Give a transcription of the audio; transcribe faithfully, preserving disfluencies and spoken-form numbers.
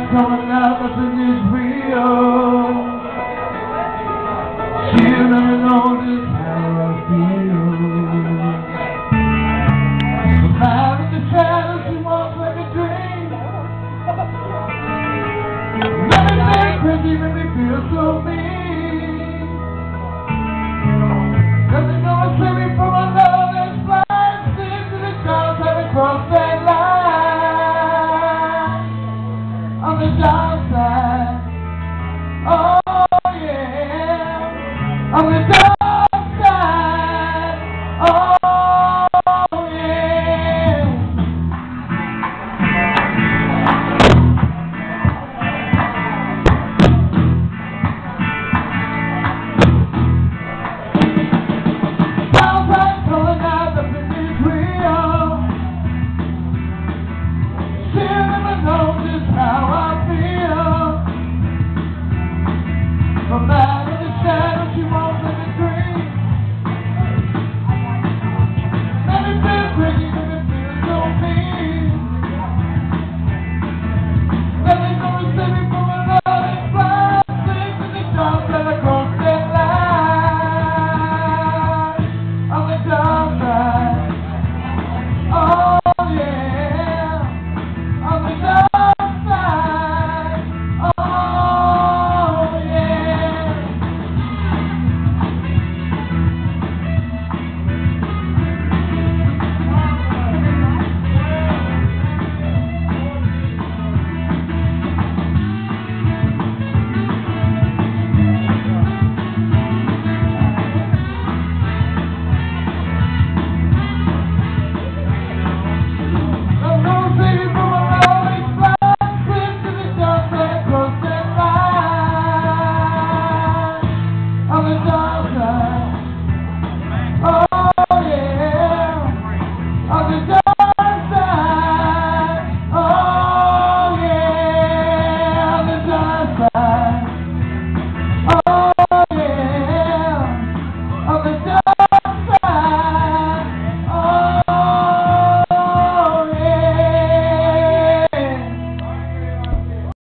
coming out, nothing is real. She'll never know just how I feel. I'm out in the shadows, she walks like a dream. Let me feel crazy, make me feel so mean.